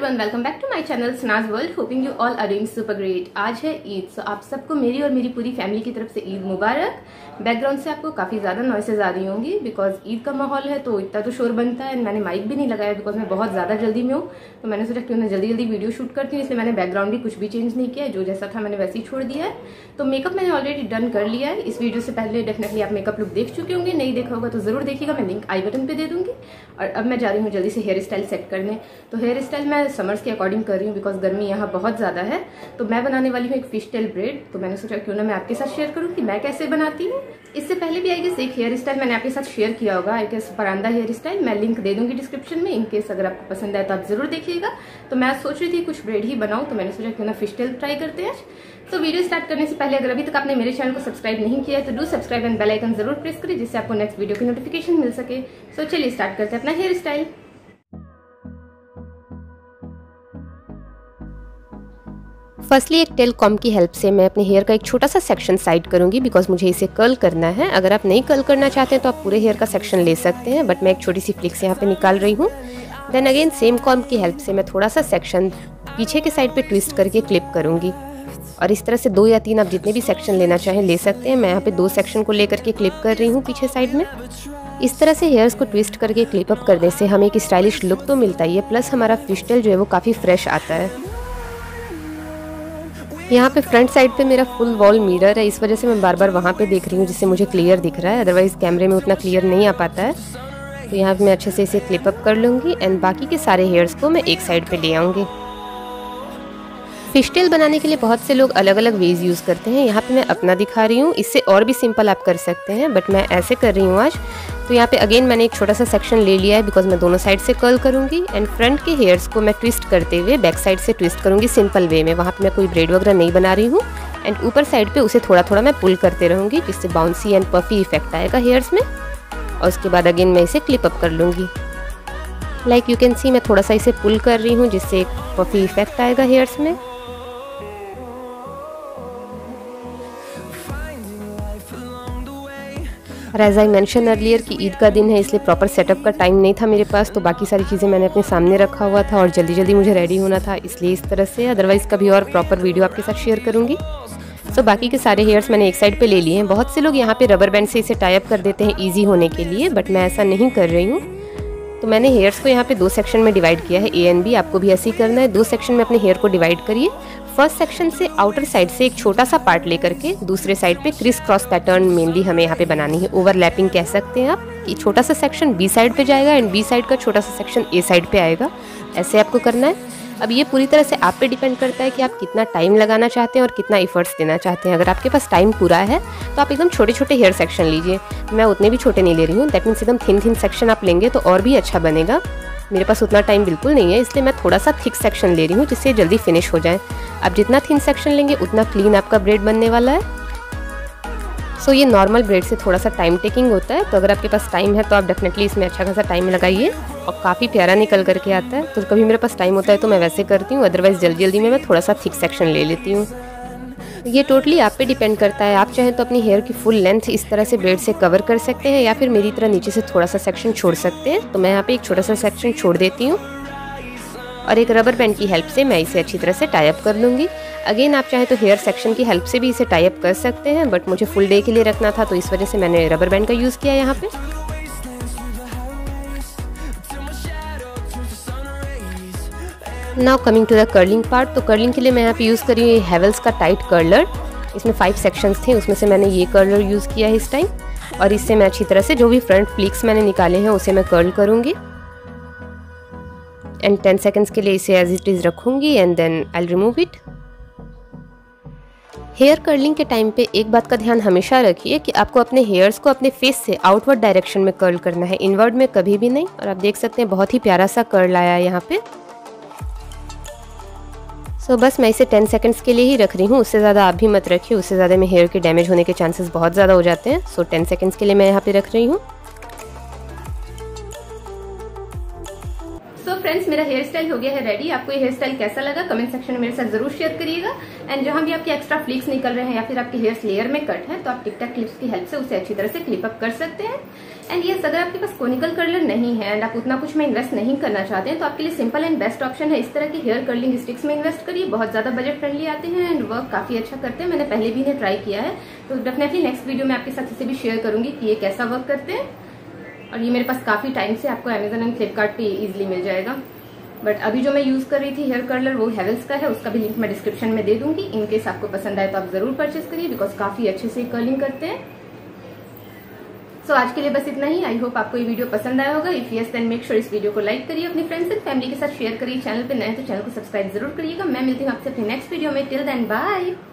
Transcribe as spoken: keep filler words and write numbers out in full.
Everyone, welcome back to my channel Sana's World. Hoping you all are doing super great. आज है ईद, सो आप सबको मेरी और मेरी पूरी फैमिली की तरफ से ईद मुबारक। बैकग्राउंड से आपको काफ़ी ज़्यादा नॉइसेज आ रही होंगी बिकॉज ईद का माहौल है तो इतना तो शोर बनता है। मैंने माइक भी नहीं लगाया बिकॉज मैं बहुत ज़्यादा जल्दी में हूँ, तो मैंने सोचा क्यों ना जल्दी जल्दी वीडियो शूट करती हूँ, इसलिए मैंने बैकग्राउंड भी कुछ भी चेंज नहीं किया है, जो जैसा था मैंने वैसे ही छोड़ दिया है। तो मेकअप मैंने ऑलरेडी डन कर लिया है। इस वीडियो से पहले डेफिनेटली आप मेकअप लुक देख चुके होंगे, नहीं देखा होगा तो ज़रूर देखिएगा, मैं लिंक आई बटन पे दे दूंगी। और अब मैं जा रही हूँ जल्दी से हेयर स्टाइल सेट करने। तो हेयर स्टाइल मैं समर्स के अकॉर्डिंग कर रही हूँ बिकॉज गर्मी यहाँ बहुत ज़्यादा है। तो मैं बनाने वाली हूँ एक फिश टेल ब्रेड, तो मैंने सोचा क्यों ना मैं आपके साथ शेयर करूँ कि मैं कैसे बनाती हूँ। इससे पहले भी आई गेस एक हेयर स्टाइल मैंने आपके साथ शेयर किया होगा, I guess paranda hair style, मैं लिंक दे दूंगी डिस्क्रिप्शन में। इनकेस अगर आपको पसंद आए तो आप जरूर देखिएगा। तो मैं सोच रही थी कुछ ब्रेड ही बनाऊँ, तो मैंने सोचा क्यों ना फिश टेल ट्राई करते हैं। तो वीडियो स्टार्ट करने से पहले अगर अभी तक आपने मेरे चैनल को सब्सक्राइब नहीं किया है तो do subscribe and bell icon जरूर प्रेस करें, जिससे आपको नेक्स्ट वीडियो की नोटिफिकेशन मिल सके। सो चलिए स्टार्ट करते हैं अपना हेयर स्टाइल। फर्स्टली एक टेल कॉम की हेल्प से मैं अपने हेयर का एक छोटा सा सेक्शन साइड करूंगी बिकॉज मुझे इसे कर्ल करना है। अगर आप नहीं कर्ल करना चाहते हैं तो आप पूरे हेयर का सेक्शन ले सकते हैं, बट मैं एक छोटी सी फ्लिक्स यहाँ पे निकाल रही हूँ। देन अगेन सेम कॉम की हेल्प से मैं थोड़ा सा सेक्शन पीछे के साइड पे ट्विस्ट करके क्लिप करूंगी। और इस तरह से दो या तीन आप जितने भी सेक्शन लेना चाहें ले सकते हैं। मैं यहाँ पे दो सेक्शन को लेकर के क्लिप कर रही हूँ पीछे साइड में। इस तरह से हेयर्स को ट्विस्ट करके क्लिप अप करने से हमें एक स्टाइलिश लुक तो मिलता ही है, प्लस हमारा फिश टेल जो है वो काफ़ी फ्रेश आता है। यहाँ पे फ्रंट साइड पे मेरा फुल वॉल मिरर है, इस वजह से मैं बार बार वहाँ पे देख रही हूँ जिससे मुझे क्लियर दिख रहा है, अदरवाइज कैमरे में उतना क्लियर नहीं आ पाता है। तो यहाँ पे मैं अच्छे से इसे क्लिप अप कर लूँगी एंड बाकी के सारे हेयर्स को मैं एक साइड पे ले आऊँगी। फिश टेल बनाने के लिए बहुत से लोग अलग अलग वेज यूज़ करते हैं, यहाँ पे मैं अपना दिखा रही हूँ। इससे और भी सिंपल आप कर सकते हैं, बट मैं ऐसे कर रही हूँ आज। तो यहाँ पे अगेन मैंने एक छोटा सा सेक्शन ले लिया है बिकॉज मैं दोनों साइड से कर्ल करूँगी एंड फ्रंट के हेयर्स को मैं ट्विस्ट करते हुए बैक साइड से ट्विस्ट करूँगी सिंपल वे में। वहाँ पे मैं कोई ब्रेड वगैरह नहीं बना रही हूँ एंड ऊपर साइड पे उसे थोड़ा थोड़ा मैं पुल करते रहूँगी, जिससे बाउंसी एंड पफी इफेक्ट आएगा हेयर्स में। और उसके बाद अगेन मैं इसे क्लिप अप कर लूँगी। लाइक यू कैन सी मैं थोड़ा सा इसे पुल कर रही हूँ जिससे एक पफी इफेक्ट आएगा हेयर्स में। और एज आई मैंशन अर्लियर कि ईद का दिन है इसलिए प्रॉपर सेटअप का टाइम नहीं था मेरे पास, तो बाकी सारी चीज़ें मैंने अपने सामने रखा हुआ था और जल्दी जल्दी मुझे रेडी होना था, इसलिए इस तरह से। अदरवाइज़ कभी और प्रॉपर वीडियो आपके साथ शेयर करूँगी। सो so, बाकी के सारे हेयर्स मैंने एक साइड पे ले लिए हैं। बहुत से लोग यहाँ पे रबर बैंड से इसे टाई अप कर देते हैं ईजी होने के लिए, बट मैं ऐसा नहीं कर रही हूँ। तो मैंने हेयर्स को यहाँ पे दो सेक्शन में डिवाइड किया है, ए एंड बी। आपको भी ऐसे ही करना है, दो सेक्शन में अपने हेयर को डिवाइड करिए। फर्स्ट सेक्शन से आउटर साइड से एक छोटा सा पार्ट लेकर के दूसरे साइड पे क्रिस क्रॉस पैटर्न मेनली हमें यहाँ पे बनानी है, ओवरलैपिंग कह सकते हैं आप। कि छोटा सा सेक्शन बी साइड पे जाएगा एंड बी साइड का छोटा सा सेक्शन ए साइड पे आएगा, ऐसे आपको करना है। अब ये पूरी तरह से आप पे डिपेंड करता है कि आप कितना टाइम लगाना चाहते हैं और कितना एफर्ट्स देना चाहते हैं। अगर आपके पास टाइम पूरा है तो आप एकदम छोटे छोटे हेयर सेक्शन लीजिए, मैं उतने भी छोटे नहीं ले रही हूँ। दैट मीन्स एकदम थिन थिन सेक्शन आप लेंगे तो और भी अच्छा बनेगा। मेरे पास उतना टाइम बिल्कुल नहीं है, इसलिए मैं थोड़ा सा थिक सेक्शन ले रही हूँ जिससे जल्दी फिनिश हो जाए। आप जितना थिन सेक्शन लेंगे उतना क्लीन आपका ब्रेड बनने वाला है। सो so, ये नॉर्मल ब्रेड से थोड़ा सा टाइम टेकिंग होता है, तो अगर आपके पास टाइम है तो आप डेफिनेटली इसमें अच्छा खासा टाइम लगाइए और काफ़ी प्यारा निकल करके आता है। तो कभी मेरे पास टाइम होता है तो मैं वैसे करती हूँ, अदरवाइज़ जल्दी जल्दी में मैं थोड़ा सा थिक सेक्शन ले लेती हूँ। ये टोटली आप पे डिपेंड करता है, आप चाहें तो अपनी हेयर की फुल लेंथ इस तरह से ब्रेड से कवर कर सकते हैं या फिर मेरी तरह नीचे से थोड़ा सा सेक्शन छोड़ सकते हैं। तो मैं यहाँ पे एक छोटा सा सेक्शन छोड़ देती हूँ और एक रबर बैंड की हेल्प से मैं इसे अच्छी तरह से टाई अप कर लूँगी। अगेन आप चाहें तो हेयर सेक्शन की हेल्प से भी इसे टाई अप कर सकते हैं, बट मुझे फुल डे के लिए रखना था तो इस वजह से मैंने रबर बैंड का यूज़ किया यहाँ पे। Now coming to the curling part. तो कर्लिंग के लिए मैं यहाँ पे यूज़ कर रही हूँ हेवल्स का टाइट कर्लर। इसमें फाइव सेक्शंस थे, उसमें से मैंने ये कर्लर यूज़ किया है इस टाइम। और इससे मैं अच्छी तरह से जो भी फ्रंट फ्लिक्स मैंने निकाले हैं उसे मैं कर्ल करूँगी एंड टेन सेकेंड्स के लिए इसे एज इट इज़ रखूँगी and then I remove it. Hair curling के टाइम पे एक बात का ध्यान हमेशा रखिए कि आपको अपने हेयर्स को अपने फेस से आउटवर्ड डायरेक्शन में कर्ल करना है, इनवर्ड में कभी भी नहीं। और आप देख सकते हैं बहुत ही प्यारा सा कर्ल आया है यहाँ पे। सो so, बस मैं इसे टेन सेकंड्स के लिए ही रख रही हूँ, उससे ज़्यादा आप भी मत रखिए, उससे ज़्यादा में हेयर के डैमेज होने के चांसेस बहुत ज़्यादा हो जाते हैं। सो टेन सेकंड्स के लिए मैं यहाँ पे रख रही हूँ। फ्रेंड्स, मेरा हेयर स्टाइल हो गया है रेडी। आपको ये हेयर स्टाइल कैसा लगा कमेंट सेक्शन में मेरे साथ जरूर शेयर करिएगा। एंड जहां भी आपके एक्स्ट्रा फ्लिक्स निकल रहे हैं या फिर आपके हेयर लेयर में कट है तो आप टिक टैक क्लिप्स की हेल्प से उसे अच्छी तरह से क्लिप अप कर सकते हैं। एंड ये अगर आपके पास कोनिकल कर्लर नहीं है एंड आप उतना कुछ में इन्वेस्ट नहीं करना चाहते हैं तो आपके लिए सिंपल एंड बेस्ट ऑप्शन है इस तरह की हेयर कर्लिंग स्टिक्स में इन्वेस्ट करिए। बहुत ज्यादा बजट फ्रेंडली आते हैं एंड वर्क काफी अच्छा करते हैं। मैंने पहले भी इन्हें ट्राई किया है, तो डेफिनेटली नेक्स्ट वीडियो में आपके साथ इसे भी शेयर करूंगी कि ये कैसा वर्क करते हैं। और ये मेरे पास काफी टाइम से आपको अमेजन एंड फ्लिपकार्ट पे इजिली मिल जाएगा। बट अभी जो मैं यूज कर रही थी हेयर कर्लर वो हेवल्स का है, उसका भी लिंक मैं डिस्क्रिप्शन में दे दूंगी। इनकेस आपको पसंद आए तो आप जरूर परचेस करिए बिकॉज काफी अच्छे से कर्लिंग करते हैं। सो so, आज के लिए बस इतना ही। आई होप आपको ये वीडियो पसंद आया होगा। If yes then make sure इस वीडियो को लाइक करिए, अपनी फ्रेंड्स एंड फैमिली के साथ शेयर करिए। चैनल पे नए तो चैनल को सब्सक्राइब जरूर करिएगा। मैं मिलती हूँ आपसे अपने नेक्स्ट वीडियो में। Till then bye.